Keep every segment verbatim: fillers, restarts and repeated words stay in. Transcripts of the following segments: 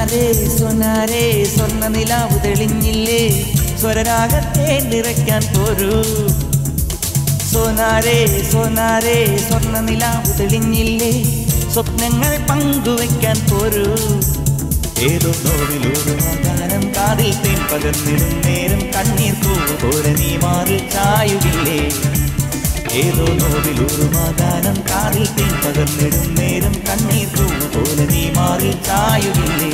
സോനാരേ സോനാരേ സ്വർണ്ണ നിലാവ് തെളിഞ്ഞില്ലേ സ്വരരാഗത്തെ നിറയ്ക്കാൻ പോരൂ സോനാരേ സോനാരേ സ്വർണ്ണ നിലാവ് തെളിഞ്ഞില്ലേ സ്വപ്നങ്ങൾ പങ്കുവയ്ക്കാൻ പോരൂ ഏതോ നോവിലൂടെ ഗാനം കാതിൽ തേൻ പകർന്നിടും നേരം കണ്ണീർ പൂവ് പോലെ നീ മാറി ചായുകില്ലേ ഏതോ നോവിലൂടെ ഗാനം കാതിൽ തേൻ പകർന്നിടും നേരം കണ്ണീർ പൂവ് പോലെ നീ മാറി ചായുകില്ലേ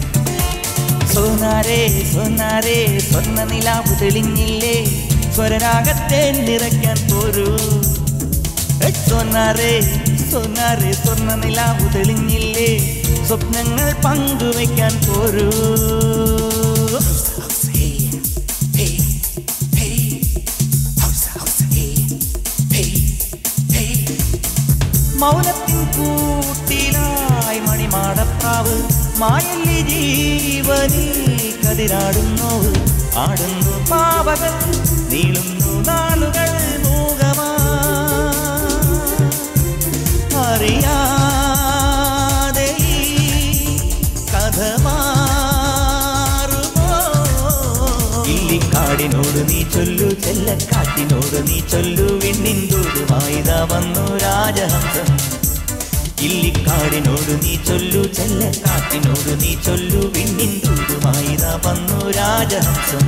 സോനാരേ സോനാരേ സ്വർണ്ണ നിലാവ് തെളിഞ്ഞില്ലേ സ്വരരാഗത്തെ നിറയ്ക്കാൻ പോരൂ സോനാരേ സോനാരേ സ്വർണ്ണ നിലാവ് തെളിഞ്ഞില്ലേ സ്വപ്നങ്ങൾ പങ്കുവയ്ക്കാൻ പോരൂ മൗനത്തിൻ കൂട്ടിലായി മണിമാടപ്രാവ് മായല്ലി ജീവനിൽ കതിരാടുന്നു ആടുന്നു പാവകൾ നീളുന്നു നാളുകൾ മൂകമാ അറിയാതെ കഥ മാറുമോ ഇല്ലിക്കാടിനോട് നീ ചൊല്ലു ചെല്ലക്കാട്ടിനോട് നീ ചൊല്ലു വിണ്ണിന്തുടുമായിതാ വന്നു രാജഹംസം ഇല്ലിക്കാടിനോട് നീ ചൊല്ലു ചെല്ലക്കാട്ടിനോട് നീ ചൊല്ലു വിണ്ണിന്തുടുമായിതാ വന്നു രാജഹംസം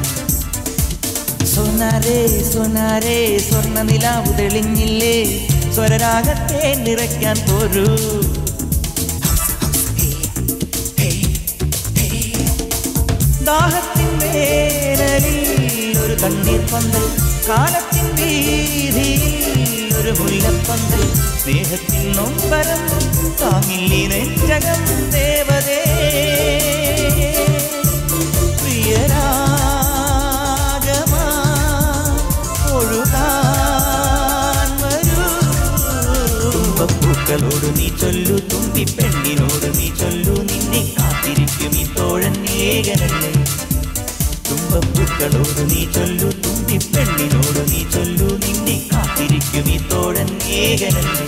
സോനാരേ സോനാരേ സ്വർണ്ണ നിലാവ് തെളിഞ്ഞില്ലേ സ്വരരാഗത്തെ നിറയ്ക്കാൻ പോരൂ ദാഹത്തിൻ വേനലിൽ ഒരു കണ്ണീർ പന്തൽ കാലത്തിൻ വീതിയിൽ ഒരു മുല്ലപ്പന്തൽ സ്നേഹത്തിൻ നൊമ്പരം താങ്ങില്ലേ നെഞ്ചകം ദേവതേ പ്രിയരാഗമാ ഒഴുകാൻ വരൂ തുമ്പപ്പൂക്കളോട് നീ ചൊല്ലു തുമ്പി പെണ്ണിനോട് നീ ചൊല്ലു നിന്നെ കാത്തിരിക്കും ഈ തോഴൻ ഏകനല്ലേ തുമ്പപ്പൂക്കളോട് നീ ചൊല്ലു തുമ്പി പെണ്ണിനോട് നീ ചൊല്ലു നിന്നെ കാത്തിരിക്കും ഈ തോഴൻ ഏകനല്ലേ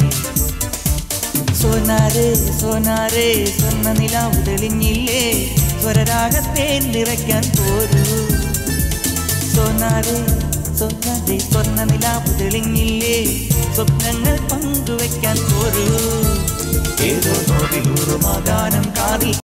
സോനാരേ സോനാരേ സ്വർണ്ണ നിലാവ് തെളിഞ്ഞില്ലേ സ്വരരാഗത്തെ നിറയ്ക്കാൻ പോരൂ സോനാരേ സോനാരേ സ്വർണ്ണ നിലാവ് തെളിഞ്ഞില്ലേ സ്വപ്നങ്ങൾ പങ്കുവയ്ക്കാൻ പോരൂ ഏതോ നോവിലൂറുമാ ഗാനം കാതിൽ